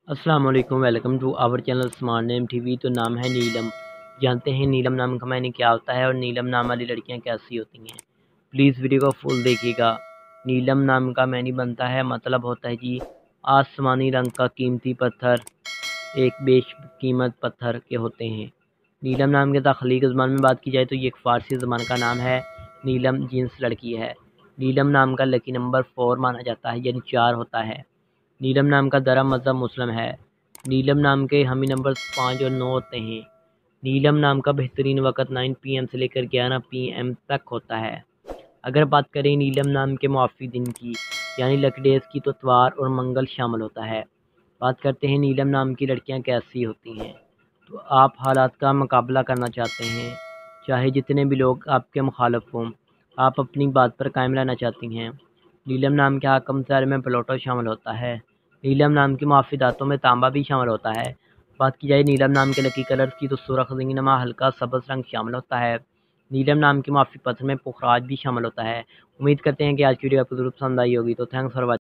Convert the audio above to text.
अस्सलाम वालेकुम, welcome to our channel smart name TV. तो नाम है नीलम। जानते हैं नीलम नाम का मायने क्या होता है और नीलम नाम वाली लड़कियां कैसी होती हैं। प्लीज़ वीडियो को फुल देखिएगा। नीलम नाम का मायने बनता है, मतलब होता है कि आसमानी रंग का कीमती पत्थर, एक बेशकीमत पत्थर के होते हैं। नीलम नाम के तख्लीक ज़बान में बात की जाए तो ये एक फ़ारसी ज़बान का नाम है। नीलम जिन्स लड़की है। नीलम नाम का लकी नंबर 4 माना जाता है, यानी 4 होता है। नीलम नाम का दरा मज़हब मुस्लिम है। नीलम नाम के हमी नंबर 5 और 9 होते हैं। नीलम नाम का बेहतरीन वक़्त 9 PM से लेकर 11 PM तक होता है। अगर बात करें नीलम नाम के मुआफ़ी दिन की, यानी लकी डेज़ की, तो इतवार और मंगल शामिल होता है। बात करते हैं नीलम नाम की लड़कियां कैसी होती हैं। तो आप हालात का मुकाबला करना चाहते हैं, चाहे जितने भी लोग आपके मुखालिफ हों, आप अपनी बात पर कायम रहना चाहती हैं। नीलम नाम के हाकम शहर में प्लूटो शामिल होता है। नीलम नाम की मुआफ़ी दांतों में तांबा भी शामिल होता है। बात की जाए नीलम नाम के लकी कलर की, तो सुरख ज़िंगनमा हल्का सब्ज़ रंग शामिल होता है। नीलम नाम की मुआफ़ी पत्र में पुखराज भी शामिल होता है। उम्मीद करते हैं कि आज की वीडियो आपको ज़रूर पसंद आई होगी। तो थैंक्स फॉर वॉचिंग।